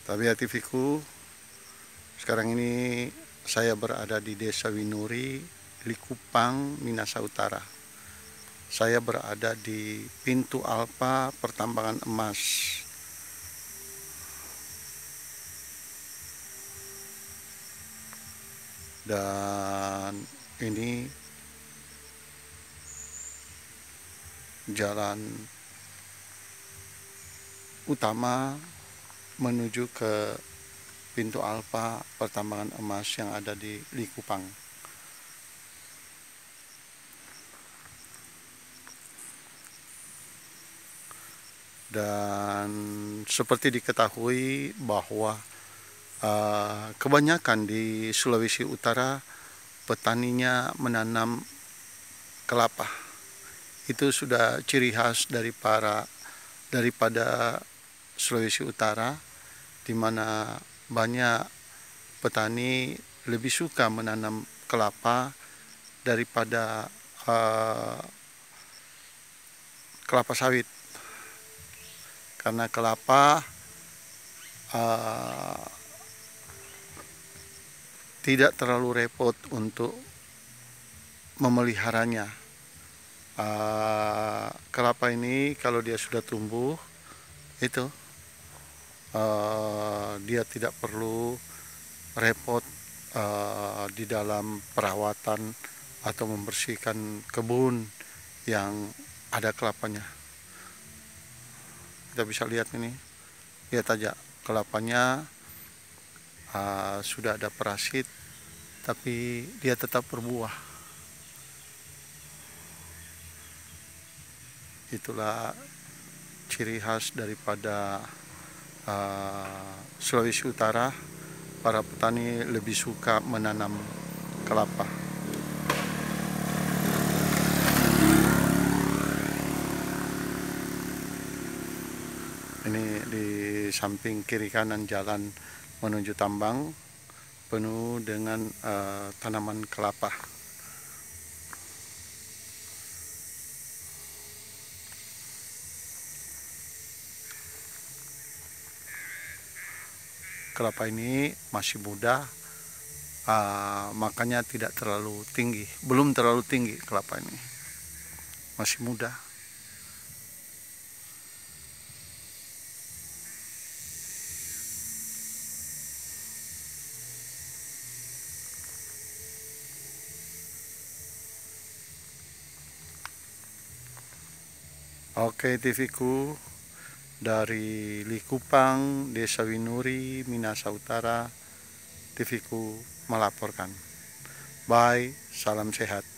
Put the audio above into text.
Tabia TV-ku, sekarang ini saya berada di Desa Winuri, Likupang, Minahasa Utara. Saya berada di pintu Alfa Pertambangan Emas. Dan ini jalan utama menuju ke pintu Alfa Pertambangan Emas yang ada di Likupang. Dan seperti diketahui bahwa kebanyakan di Sulawesi Utara petaninya menanam kelapa. Itu sudah ciri khas daripada Sulawesi Utara, di mana banyak petani lebih suka menanam kelapa daripada kelapa sawit, karena kelapa tidak terlalu repot untuk memeliharanya. Kelapa ini kalau dia sudah tumbuh itu dia tidak perlu repot di dalam perawatan atau membersihkan kebun yang ada kelapanya. Kita bisa lihat ini, lihat aja kelapanya sudah ada parasit, tapi dia tetap berbuah. Itulah ciri khas daripada Sulawesi Utara. Para petani lebih suka menanam kelapa. Ini di samping kiri kanan jalan menuju tambang penuh dengan tanaman kelapa. Kelapa ini masih muda, makanya tidak terlalu tinggi, belum terlalu tinggi kelapa ini, masih muda. Oke TV-ku, dari Likupang, Desa Winuri, Minahasa Utara, TV-ku melaporkan. Bye, salam sehat.